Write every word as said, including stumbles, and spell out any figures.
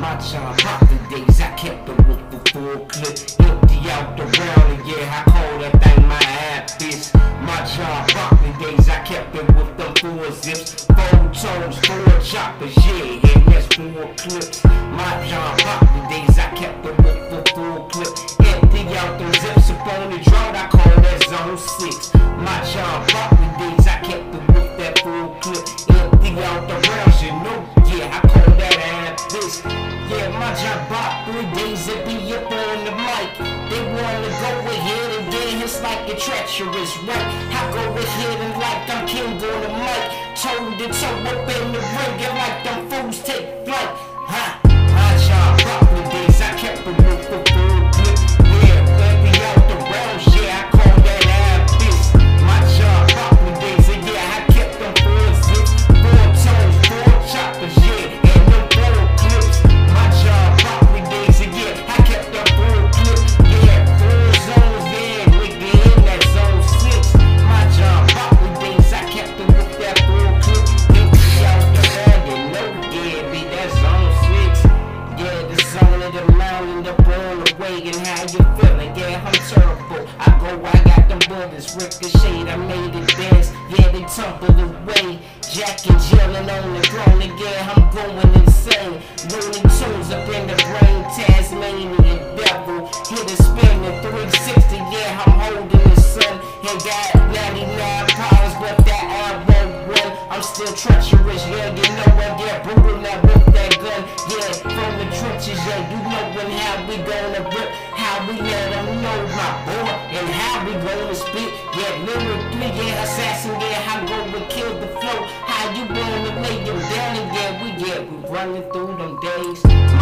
My job hopping days, I kept it with the full clip. Empty out the round, and yeah, I call that thing my habits. My job hopping days, I kept it with them four zips. Four tones, four choppers, yeah, and that's four clips. My job hopping days, I kept it with the full clip. Empty out them zips up on the drought, I call that zone six. My job hopping days, I kept it with that full clip. Empty out the rounds, you know, yeah, I call that habits. Yeah, my job bought three days to be up on the mic. They wanna go ahead and then it's like a treacherous right. I go ahead and like I'm king on the mic. Toe to toe up in the ring and like them fools take flight. Ha! My job bought three days, I kept it with the full clip. Yeah, baby out the rounds, yeah, I call that habits. My job bought three days, and yeah, I kept them four zips, four toes, four choppers, yeah. And how you feeling? Yeah, I'm terrible. I go, I got them bullets ricochet. I made it dance. Yeah, they tumble away. Jack and Jillin' on the throne. And yeah, I'm going insane. Looney Tunes up in the brain. Tasmanian devil. Hit a spin in three sixty. Yeah, I'm holding the sun. And got ninety-nine pounds, but that I won't run. I'm still treacherous. Yeah, you know I get brutal now with that gun. Yeah, from the trenches. Yeah, you know when how we gonna rip, how we let them know my boy, and how we gonna spit. Yeah, lyrically, yeah, assassin, yeah, how gonna kill the flow. How you gonna lay them down, and yeah, we, yeah, we running through them days.